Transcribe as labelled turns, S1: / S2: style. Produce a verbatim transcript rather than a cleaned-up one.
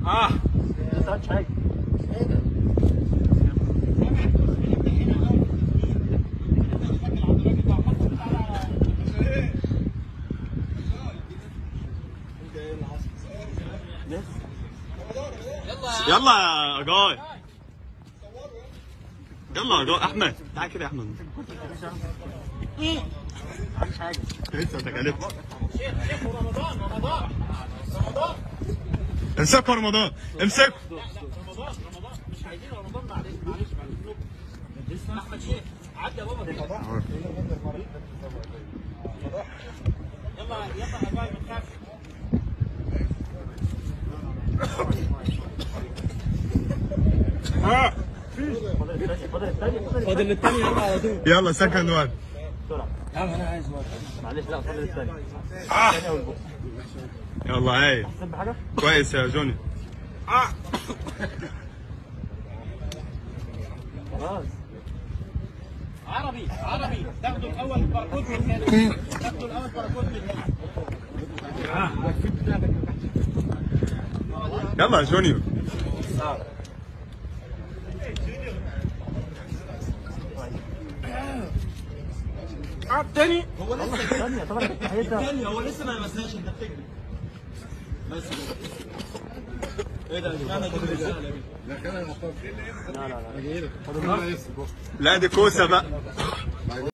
S1: اه
S2: ما استفدتش حاجه.
S1: يلا يا جاي، يلا يا جاي. احمد تعال كده يا احمد.
S2: مفيش حاجه.
S1: لسه تكلفت. رمضان رمضان رمضان امسكوا رمضان، امسكوا رمضان رمضان. مش عايزين رمضان. معلش معلش معلش. احمد شيخ عدى يا بابا. يلا يلا يا جاي ما تخافش. ها
S2: فاضل الثاني
S3: فاضل الثاني يلا على طول.
S1: يلا سكند وان.
S2: بسرعه.
S3: يا عم انا عايز وقت.
S2: معلش لا فاضل الثاني. الثاني اول بوك.
S1: يلا هاي
S2: حسيت بحاجه؟
S1: كويس يا جوني.
S2: خلاص.
S3: عربي عربي تاخدوا الاول باركود من هنا. تاخدوا الاول باركود من هنا.
S1: يلا يا جونيور.
S3: اه الثاني
S2: هو لسه الثانيه طبعا
S3: الثاني هو لسه ما لمسهاش. انت بتجري بس ايه ده؟ انا كده
S2: لا لا لا
S1: لا دي كوسه بقى.